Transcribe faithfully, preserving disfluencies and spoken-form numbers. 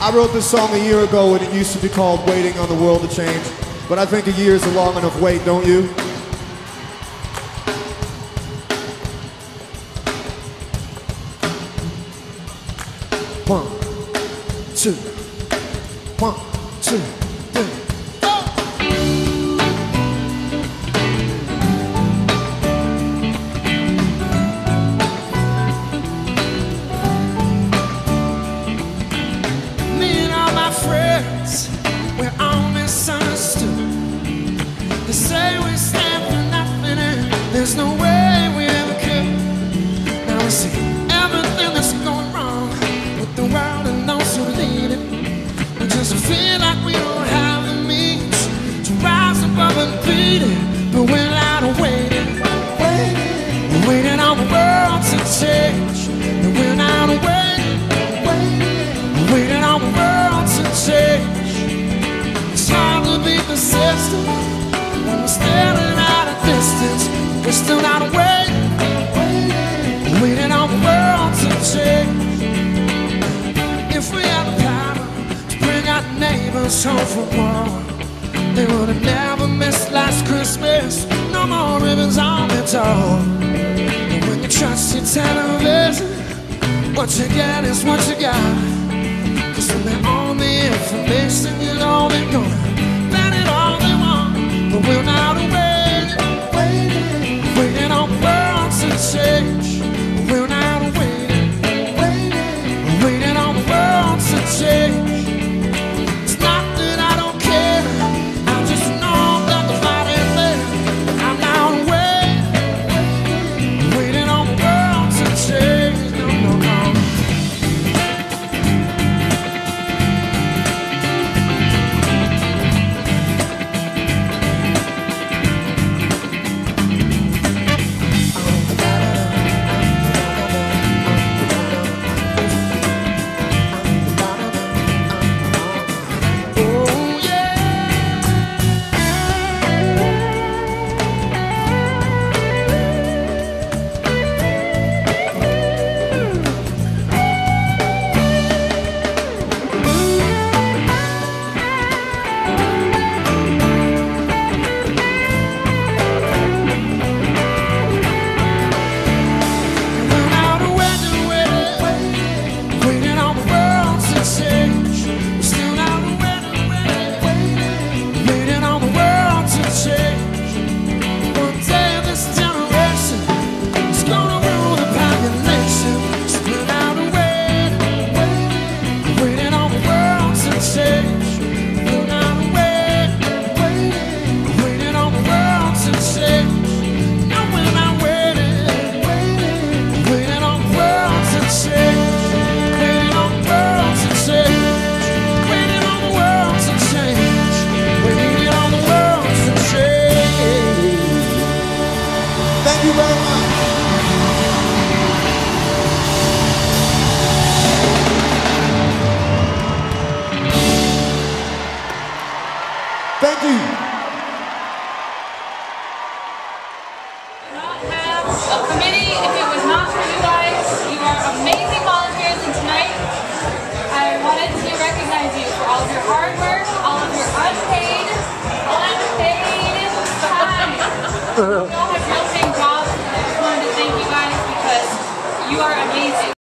I wrote this song a year ago when it used to be called Waiting on the World to Change, but I think a year is a long enough wait, don't you? One, two, one, two, three. We're all misunderstood. They say we stand for nothing and there's no way we ever could. Now we see everything that's going wrong with the world and those who lead it. We just feel like we don't have the means to rise above and beat it. But we're out of waiting, waiting, we're waiting on the world to change. And we're out of waiting, waiting, we're waiting on the world to change. It's hard to beat the system when we're standing at a distance. We're still not waiting, waiting, waiting on the world to change. If we had the power to bring our neighbors home from war, they would have never missed last Christmas. No more ribbons on their door. And when you trust your television, what you get is what you got. Cause when they own the information, you know they're gonna bet it all they want. But we're not waiting, waiting, waiting on the world to change. We're not waiting, waiting, waiting on the world to change. It's not that I don't care, I just know that the fight is there. I'm not waiting, waiting on the world to change. No, no, no. Thank you very much. Thank you. Not have a committee if it was not for you guys. You are amazing volunteers, and tonight I wanted to recognize you for all of your hard work, all of your unpaid, unpaid time. You all have real paying jobs. I just wanted to thank you guys because you are amazing.